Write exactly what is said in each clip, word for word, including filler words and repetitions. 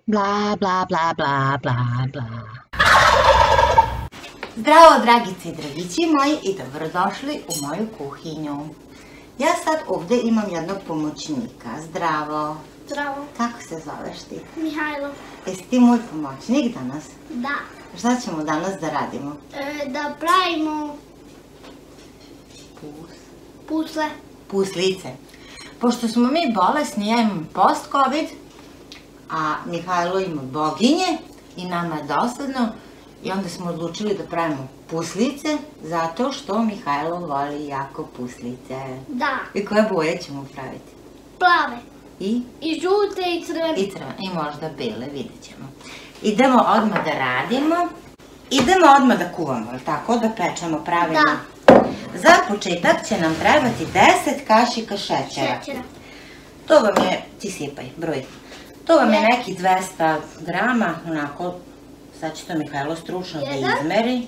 Bla, bla, bla, bla, bla, bla. Zdravo, dragice i dragići moji, i dobrodošli u moju kuhinju. Ja sad ovdje imam jednog pomoćnika. Zdravo. Zdravo. Kako se zoveš ti? Mihajlo. Jesi ti moj pomoćnik danas? Da. Šta ćemo danas da radimo? E, da pravimo Pus. pusle. Puslice. Pošto smo mi bolesni, ja imam post-covid, a Mihajlo ima boginje i nama je dosadno, i onda smo odlučili da pravimo puslice, zato što Mihajlo voli jako puslice. Da. I koje boje ćemo praviti? Plave. I? I žute i crvene. I crvene, i možda bele, vidjet ćemo. Idemo odmah da radimo. Idemo odmah da kuvamo, ili tako? Da pečemo pravilno? Da. Za početak će nam trebati deset kašika šećera. Šećera. To vam je, ti sipaj, broj. To vam je neki dvesta grama, onako, sad će to Mihajlo stručno da izmeri.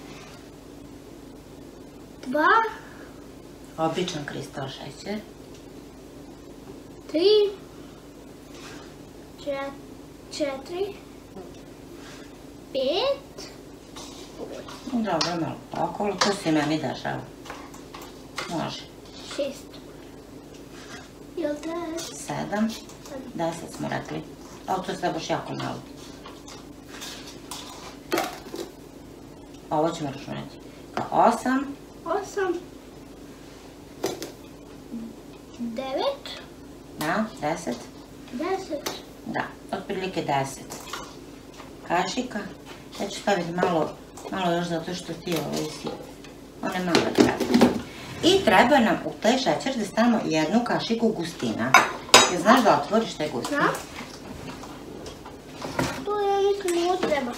Dva. Običan kristal šećer. Tri. Četiri. Pet. Dobro, malo okolo, to se meni dešava. Može. Šest. Jel deset? Sedam. Deset smo rekli. Ali to sve baš jako malo. Ovo ćemo računati. Osam. Osam. Devet. Da, deset. Deset. Da, otprilike deset kašika. Ja ću staviti malo, malo još zato što ti ovo si, one malo treba. I treba nam u taj šećer da stavimo jednu kašiku gustina. Jel znaš da otvoriš taj gustin? Da. To ja mislim ovo treba.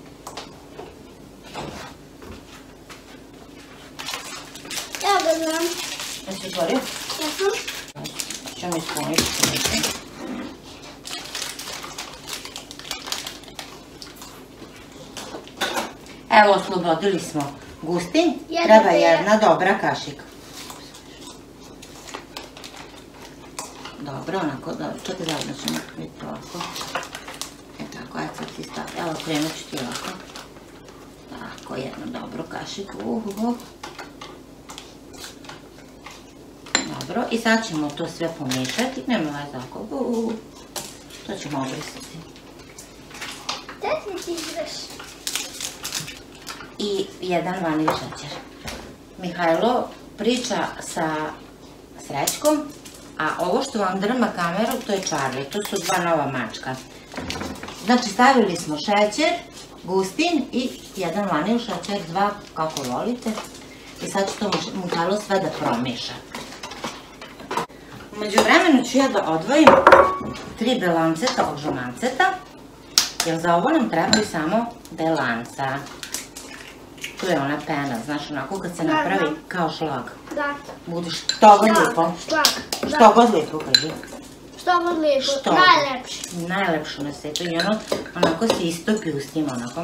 Ja ga znam. Jesi otvorio? Ja sam. Ćemo ispuniti što. Evo, oslobodili smo gustin. Treba jedna dobra kašika. Dobro, onako, dobro, čekaj zajedno ćemo vidjeti ovako. E tako, ajde sad ti stavi, evo krenut ću ti ovako. Tako, jednu dobru kašiku, uhuhu. Dobro, i sad ćemo to sve pomiješati, nema veze oko, uhuhu. To ćemo obrisati. Gde ti ti izveš? I jedan vanilj šećer. Mihajlo priča sa Srećkom, a ovo što vam drma kameru, to je Charlie, to su dva nova mačka. Znači, stavili smo šećer, gustin i jedan vanilj šećer, dva, kako volite. I sad će to Mihajlo sve da promiša. Umeđu vremenu ću ja da odvojim tri belanceta od žumanceta, jer za ovo nam trebaju samo belanca. Tu je ona pena, znaš, onako kad se napravi kao šlag. Da. Bude što god lijepo. Šlag. Što god lijepo, kaži. Što god lijepo, najlepše. Najlepše na svijetu i ono, onako se istopi ustima, onako.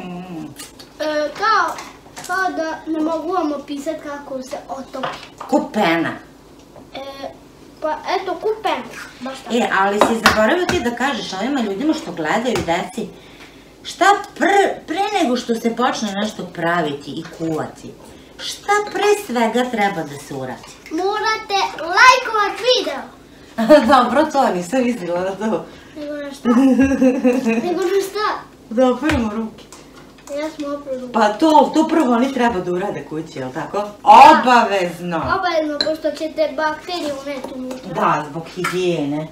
Kao, kao da ne mogu vam opisati kako se otopi. Ko pena. Pa eto, ko pena, baš tako. E, ali si zaboravio ti da kažeš ovima ljudima što gledaju i deci, šta pre nego što se počne nešto praviti i kuvati, šta pre svega treba da se uradi? Morate lajkovat video. Dobro, to nisam mislila na to. Nego na šta? Nego na šta? Da operimo ruke. Ja smo oprali. Pa to, to prvo oni treba da urade kući, jel tako? Obavezno. Obavezno, pošto ćete bakteriju uneti unutra. Da, zbog higijene.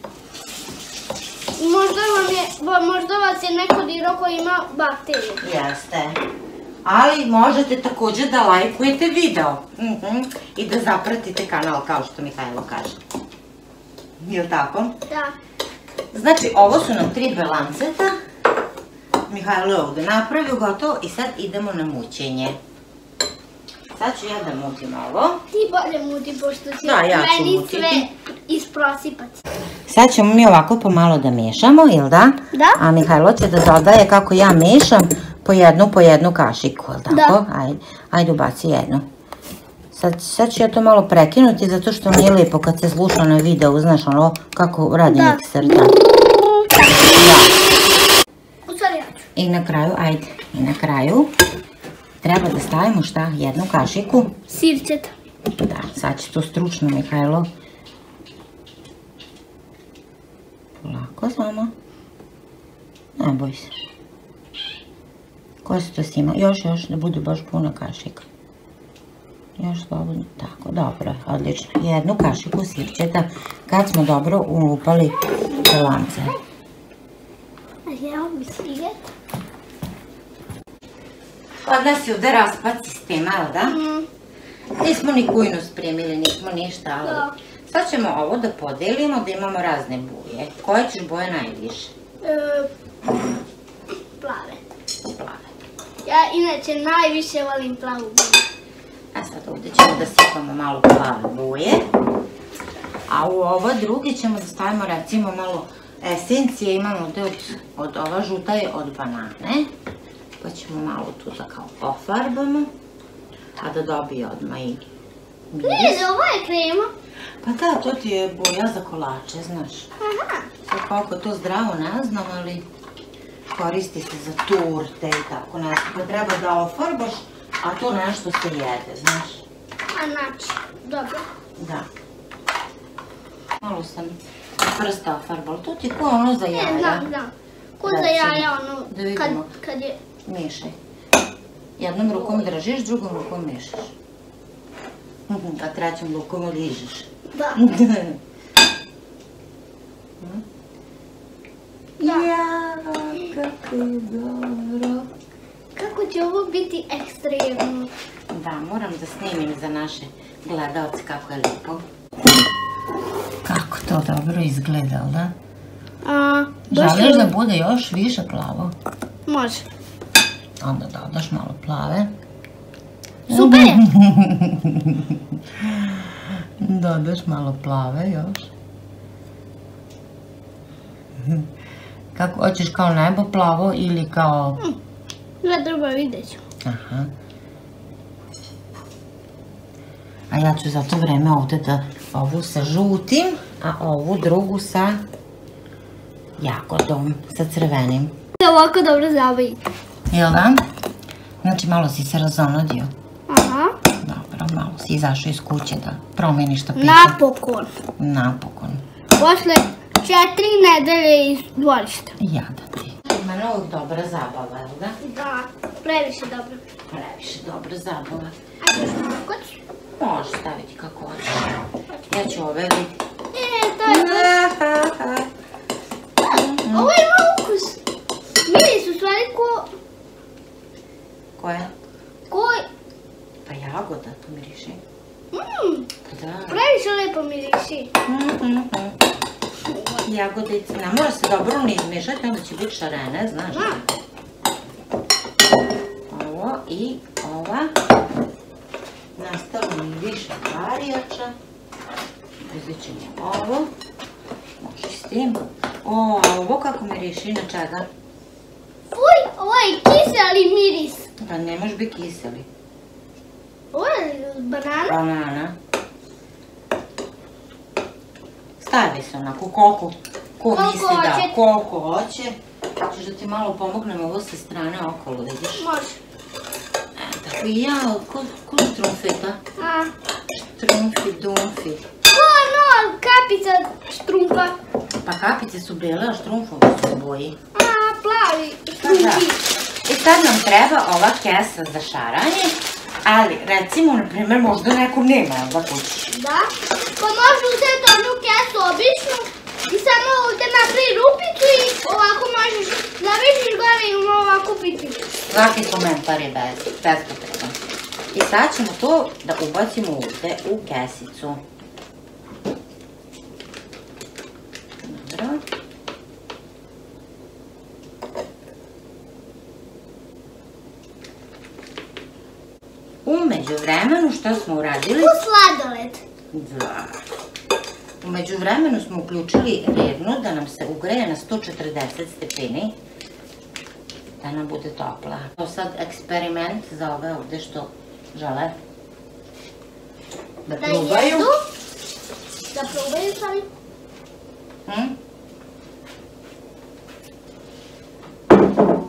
Možda vam je, možda vas je neko dirao koji ima bakteriju. Jeste. Ali možete također da lajkujete video. I da zapratite kanal, kao što Mihajlo kaže. Jel tako? Da. Znači, ovo su nam tri belanceta. Mihajlo je ovdje napravio, gotovo. I sad idemo na mućenje. Sad ću ja da mutim ovo. Ti bolje muti, pošto će meni sve isprosipati. Sad ćemo mi ovako pomalo da miješamo, ili da? Da. A Mihajlo će da dodaje kako ja miješam po jednu, po jednu kašiku, ili tako? Ajde, ajde ubaci jednu. Sad ću ja to malo prekinuti, zato što nije lijepo kad se sluša na videu, znaš ono, kako radi mikser, da. Da. I na kraju, ajde, i na kraju treba da stavimo šta? Jednu kašiku. Sirćeta. Da, sad će to stručno, Mihajlo. Lako samo. Ne boj se. Ko se to snima? Još, još, da bude baš puna kašika. Još slobodno, tako, dobro, odlično. Jednu kašiku sirćeta kad smo dobro ulupali lance. A ja bi slijet. Kod nas je ovde raspad sistema, ali da? Nismo ni kujnu spremili, nismo ništa, ali sad ćemo ovo da podelimo, da imamo razne boje. Koje ćeš boje najviše? Plave. Plave. Ja inače najviše volim plavu boju. A sad ovdje ćemo da sipamo malo plave boje. A u ovo druge ćemo da stavimo recimo malo esencije. Imamo ovdje od ova žuta je od banane. Pa ćemo malo tu da kao pofarbamo. A da dobije odmah i miris. Ne, ovo je krema. Pa da, to ti je boja za kolače, znaš. Aha. Sad koliko to zdravo ne znam, ali koristi se za turte i tako nešto. Pa treba da ofarbaš, a to nešto se jede, znaš. A znači, dobro. Da. Malo sam prsta ofarbala. To ti je ko ono za jaja. Ne, znam, znam. Ko za jaja, ono, Da vidimo. kad je... Miješaj. Jednom rukom držiš, drugom rukom miješaš. A trećom rukom ližeš. Da. Ja, kako je dobro. Kako će ovo biti ekstremno? Da, moram da snimim za naše gledalce kako je lijepo. Kako to dobro izgleda, da? A, Želiš da bude još više plavo? Može. Onda dodaš malo plave. Super je! Dodaš malo plave još. Kako, hoćeš kao nebo plavo ili kao... Ne treba, vidjet ću. Aha. A ja ću za to vreme ovdje da ovu sa žutim, a ovu drugu sa jagodom, sa crvenim. Ovako dobro zabavi. Jel da? Znači malo si se razonodio. Aha. Dobro, malo si izašao iz kuće da promeniš tapete. Napokon. Napokon. Posle četiri nedelje iz dvorišta. Jada ti. Ima novog dobra zabava, jel da? Da, previše dobro. Previše dobra zabava. A ćeš kako ću? Možeš staviti kako hoćeš. Ja ću ove vidjeti. E, to je to. Ovo ima ukus. Miris u stvari ko... Koja? Ko... Pa jagoda, pomiriši. Mmm, Pa da. previše lepo miriši. Jagodice, ne mora se dobro ni izmešati, onda će biti šarene, znaš. Ovo i ova. Nastalo mi više varijača. Uzet ćemo ovo. Može s tim. O, a ovo kako miriši, na čega? Fuj, ovo je kiseli miris. Pa ne može biti kiseli. Ovo je banana. Banana. Stavi se onako koliko ko misli da, koliko hoće. Hoćeš da ti malo pomognem ovo sa strane okolo, vidiš? Može. E, tako i ja, ko štrumfeta? A. Štrumfi, dumfi. Ko ono, kapica štrumpa. Pa kapice su bele, a štrumfovi su u boji. A, plavi Pa da. štrumpi. I sad nam treba ova kesa za šaranje, ali recimo, na primjer, možda nekom nema, jel da kući? Da. Pa može uzeti onu kesu običnu i samo ovdje napravi rupicu i ovako možeš zavišiš gore i ima ovako piti. Svaki komentar je bez, bespotreban. I sad ćemo to da ubacimo ovdje u kesicu. Dobro. U međuvremenu što smo uradili? U sladoled. Da. U međuvremenu smo uključili revnu da nam se ugreje na sto četrdeset stepeni. Da nam bude topla. To sad eksperiment za ove ovdje što žele da probaju. Da jedu. Da probaju stvari.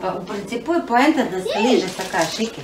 Pa u principu je poenta da se liže sa kašike.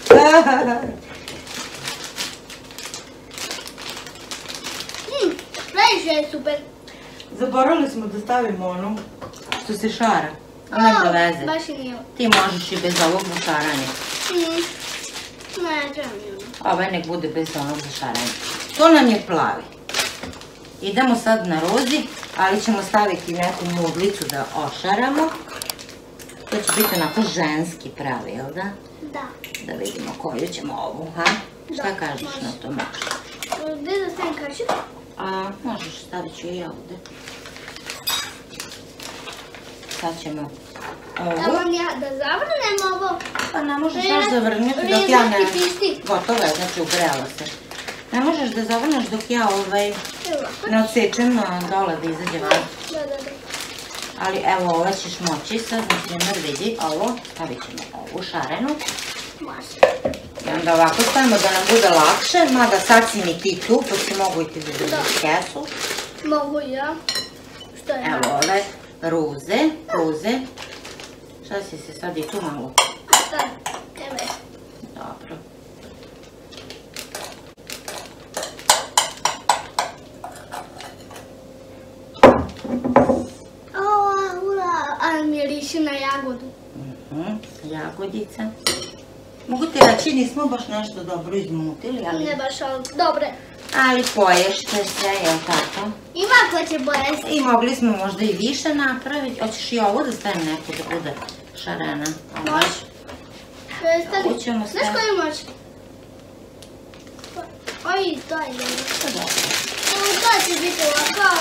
Previše je super. Zaboravili smo da stavimo ono što se šara. A nema veze. Baš i nije. Ti možeš i bez ovog za šaranje. Ne, treba mi ono. Ovaj nek bude bez onog za šaranje. To nam je plavi. Idemo sad na rozi, ali ćemo staviti neku muglicu da ošaramo. To će biti onako ženski pravi, jel da? Da. Da vidimo koju ćemo ovu, ha? Šta kažeš na to možeš? Gde da stavim kašiku? A, možeš, stavit ću i ovde. Sad ćemo ovu. Evo ja da zavrnem ovo. Pa ne možeš još zavrnuti dok ja ne... Rezati pišti. Gotovo je, znači ugrela se. Ne možeš da zavrneš dok ja ovaj... Evo ovako. Ne odsečem dole da izađe van. Da, da, da. Ali evo ova ćeš moći sad, na primjer vidi ovo, stavit ćemo ovu šarenu. Može. I onda ovako stavimo da nam bude lakše, mada sad si mi ti tu, pa si mogu i ti da držiš kesu. Mogu i ja. Što je? Evo ove ruze, ruze. Šta si se sad i tu malo? Sad, evo je. Dobro. Ua, ura, a miriši na jagodu. Mhm, jagodica. Mogu ti reći, nismo baš nešto dobro izmutili, ali... Ne baš, ali dobre. Ali poješte sve, jel tako? Ima ko će pojesti. I mogli smo možda i više napraviti. Hoćeš i ovo da stavim neku da bude šarena? Može. Ovo ćemo Znaš staviti. koju može? Oj, to je dobro. To dobro. Ovo to će biti ovako.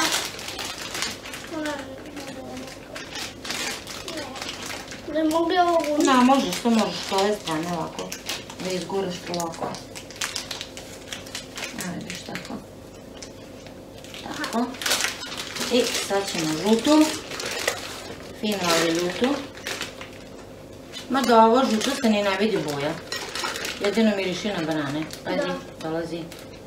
Ne mogli ovo gurati. Da, možeš, to možeš s ove strane ovako. Da izguraš polako. Evo vidiš tako. Tako. I sad ćemo žutu. Fino ali ljutu. Mada ovo žuto se ni ne vidi boja. Jedino miriši na banane. Ajde, dolazi.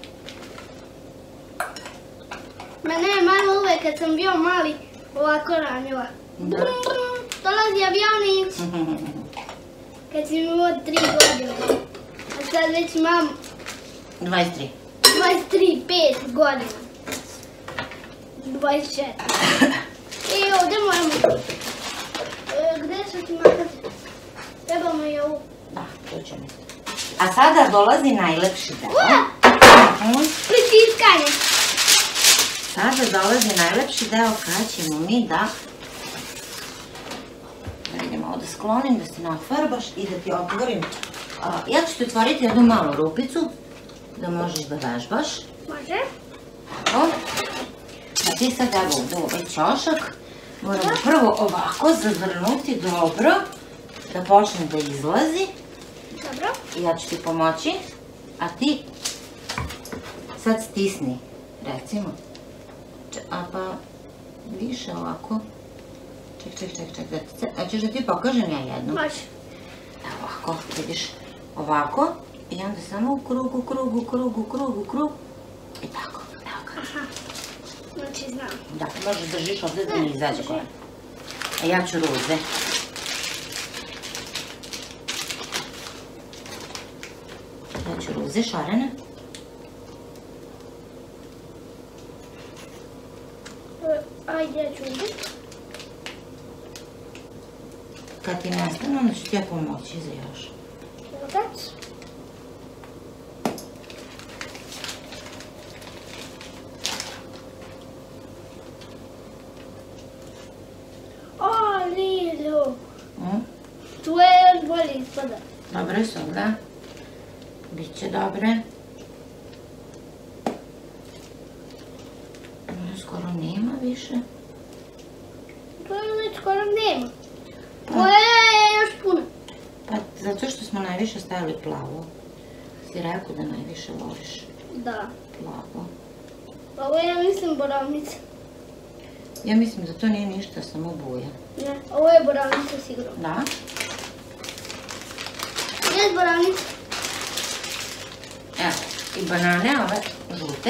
Mene je mama uvek kad sam bio mali ovako ranila. Da. Dolazi avionić. Kad sam imao tri godine. A sad već imam dvadeset tri. dvadeset tri, pet godina. dvadeset četiri. I ovdje moramo... E, Gde su ti makaze? Trebamo i ovu. Da, to ćemo. A sada dolazi najlepši deo. Mhm. Pritiskanje. Sada dolazi najlepši deo kada ćemo mi da... Da vidimo ovo da sklonim, da se nafarbaš i da ti otvorim. A, ja ću ti otvoriti jednu malu rupicu da možeš da vežbaš. Može. Evo. A ti sad evo ovdje u ovaj ćošak moramo prvo ovako zavrnuti dobro da počne da izlazi. Dobro. I ja ću ti pomoći, a ti sad stisni, recimo. Če- A pa više ovako. Ček, ček, ček, ček, da ti se... A ćeš da ti pokažem ja jedno? Može. Evo ovako, vidiš, ovako. I onda samo u krug, u krug, u krug, u krug, u krug. I tako, evo ga. Aha. Znači znam. Da, možeš držiš ovdje da ne izađe gore. A ja ću ruze. Ja ću ruze šarene. E, Ajde, ja ću uzeti. Kad ti nestane, onda ću ti ja pomoći za još. Otac. O, Lilo. Mm? Tu je još bolje ispada. Dobre su, da? Biće dobre. Ono skoro nema više. To je već skoro nema. Moja je još puna. Pa zato što smo najviše stavili plavo. Si rekao da najviše voliš Da. plavo. Ovo je, ja mislim, borovnica. Ja mislim da to nije ništa, samo boja. Ne, ovo je borovnica sigurno. Da? Jes borovnica. Evo, i banane ove žute.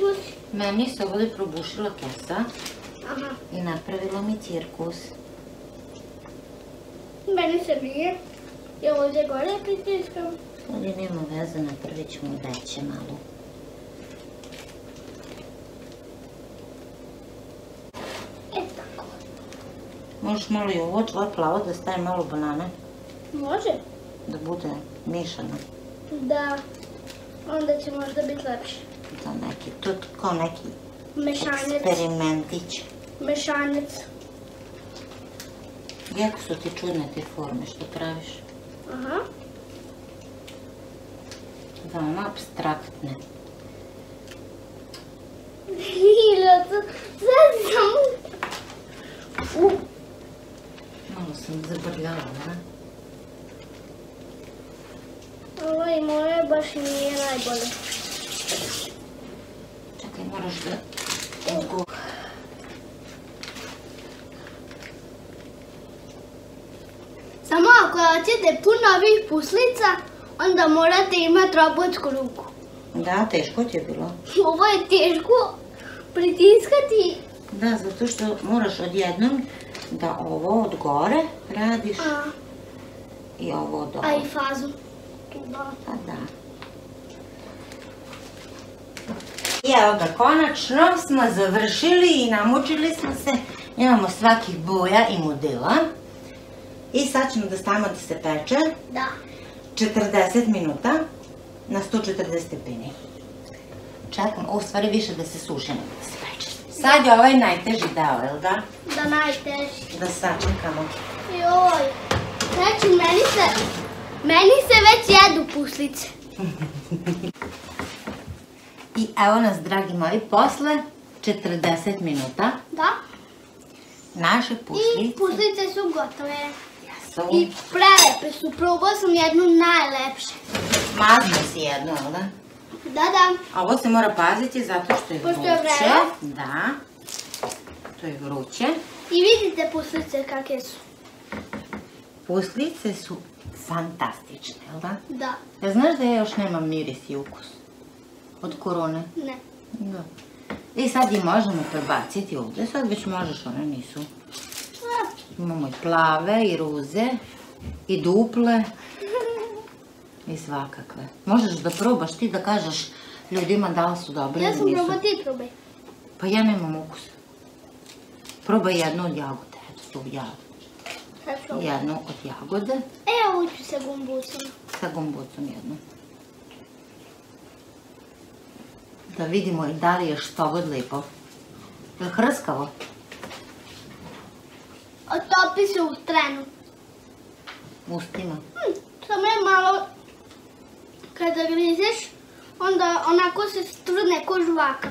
izvuci. Meni se ovdje probušila kesa Aha. i napravila mi cirkus. Meni se nije. Ja ovdje gore pritiskam. Ovdje nema veze, napravit ćemo veće malo. E tako. Možeš malo i ovo tvoje plavo da stavim malo banane, Može? da bude mišano. Da. Onda će možda biti lepše. Da neki, to je kao neki Mešanec. eksperimentić. Mešanec. Jako su ti čudne te forme što praviš. Aha. Veoma apstraktne. Lila, to sve sam... U. Malo sam zabrljala, ne? Ovo i moje baš nije najbolje. Čekaj, moraš da odgovor. Samo ako hoćete puno ovih puslica, onda morate imati robotsku ruku. Da, teško ti je bilo. Ovo je teško pritiskati. Da, zato što moraš odjednom da ovo od gore radiš A, i ovo od a ovo. i fazu. Da. Pa da. I evo ga, konačno smo završili i namučili smo se. Imamo svakih boja i modela. I sad ćemo da stavimo da se peče Da. četrdeset minuta na sto četrdeset stepeni. Čekam, u stvari više da se suši nego da se peče. Sad je ovaj najteži deo, jel da? Da najteži. Da sačekamo. Joj. Znači, meni se, meni se već jedu puslice. I evo nas, dragi moji, posle četrdeset minuta Da. naše I puslice. puslice su gotove. Jesu. I prelepe su. Probao sam jednu najlepše. Mazno si jedno, jel da? Da, da. A ovo se mora paziti zato što je Pošto je vruće. vrelo. Da. To je vruće. I vidite puslice kakve su. Puslice su fantastične, jel da? Da. Ja znaš da ja još nemam miris i ukus od korone? Ne. Da. I sad ih možemo prebaciti ovdje, sad već možeš, one nisu. A, Imamo i plave, i ruze, i duple, i svakakve. Možeš da probaš ti da kažeš ljudima da li su dobre Ja ili sam nisu. probao, ti probaj. Pa ja nemam ukus. Probaj jednu od jagode, eto tu jagodu. Sad probaj. Jednu od jagode, Evo uću sa gumbucom. sa gombucom jednu. Da vidimo i da li je što god lipo. Je li hrskavo? Otopi se u trenu. Ustima. Hm, samo je malo, kada grizeš, onda onako se strne ko žvaka.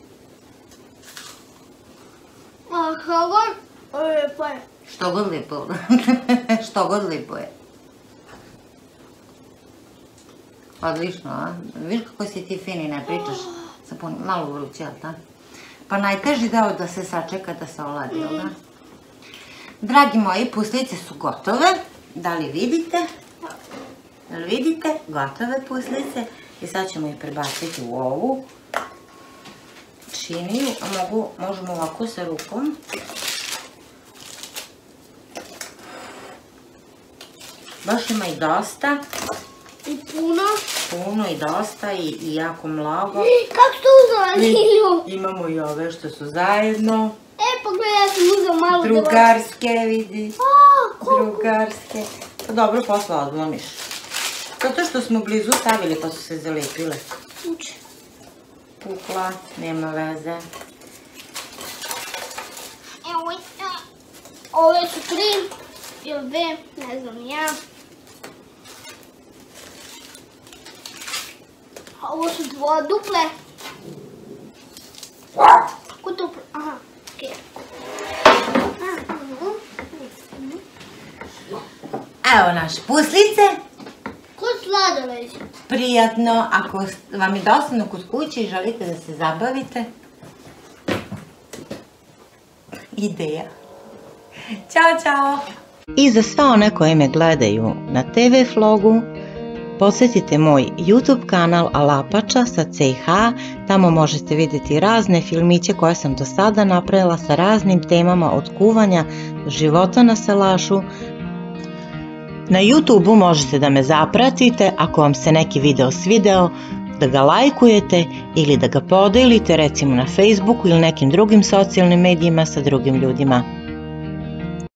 A ovo, lijepo je. Što god lipo. Što god lipo je. Odlično, a? Viš kako si ti fini, ne pričaš sa puno, malo vruće, jel da? Pa najteži deo da se sačeka da se oladi, jel da? Dragi moji, puslice su gotove. Da li vidite? Da li vidite? Gotove puslice. I sad ćemo ih prebaciti u ovu činiju. A mogu, možemo ovako sa rukom. Baš ima i dosta. I puno. Puno i dosta i, i jako mnogo. Kako ste uzela, Lilju? Imamo i ove što su zajedno. E, pogledaj, ja sam uzela malo da... Drugarske, vidi. A, koliko? Drugarske. Pa dobro, posle odlomiš. Zato što smo blizu stavili pa su se zalepile. Uče. Pukla, nema veze. Evo, ja. Ove su tri ili dve, ne znam ja. A ovo su dvo duple. Kako duple? Aha, okej. Evo naše puslice. Ko sladoled? Prijatno, ako vam je dosadno kod kuće i želite da se zabavite. Ideja. Ćao, čao! I za sve one koje me gledaju na te ve Vlogu, Posjetite moj YouTube kanal Alapača sa C H, tamo možete vidjeti razne filmiće koje sam do sada napravila sa raznim temama od kuvanja do života na salašu. Na YouTubeu možete da me zapratite ako vam se neki video svideo, da ga lajkujete ili da ga podelite recimo na Facebooku ili nekim drugim socijalnim medijima sa drugim ljudima.